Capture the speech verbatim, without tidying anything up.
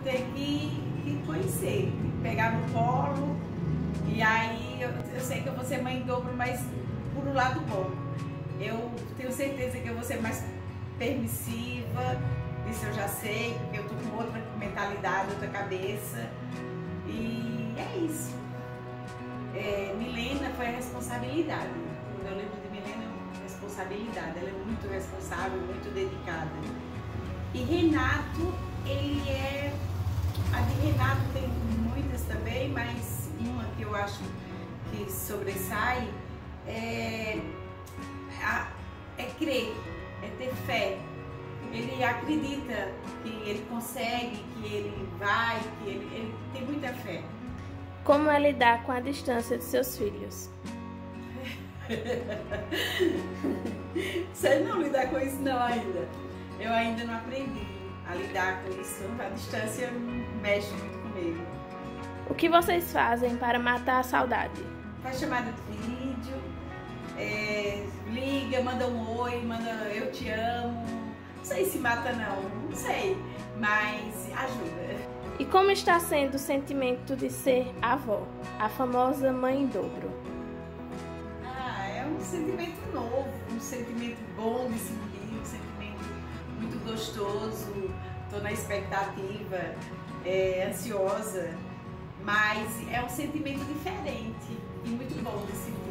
ter que, que conhecer, pegar no colo. E aí eu, eu sei que eu vou ser mãe em dobro, mas por um lado bom. Eu tenho certeza que eu vou ser mais permissiva, isso eu já sei, porque eu tô com outra mentalidade, outra cabeça. E é isso. É, Milena foi a responsabilidade. Quando eu lembro de Milena, é responsabilidade. Ela é muito responsável, muito dedicada. E Renato, ele é... A de Renato tem muitas também, mas uma que eu acho que sobressai é, é crer, é ter fé. Ele acredita que ele consegue, que ele vai, que ele, ele tem muita fé. Como é lidar com a distância de seus filhos? Você não lidar com isso não ainda. Eu ainda não aprendi a lidar com isso. A distância mexe muito comigo. O que vocês fazem para matar a saudade? Faz chamada de vídeo, é, liga, manda um oi, manda eu te amo. Não sei se mata não, não sei, mas ajuda. E como está sendo o sentimento de ser avó, a famosa mãe em dobro? Ah, é um sentimento novo, um sentimento bom de sentir, um sentimento muito gostoso. Estou na expectativa, é, ansiosa, mas é um sentimento diferente e muito bom de sentir.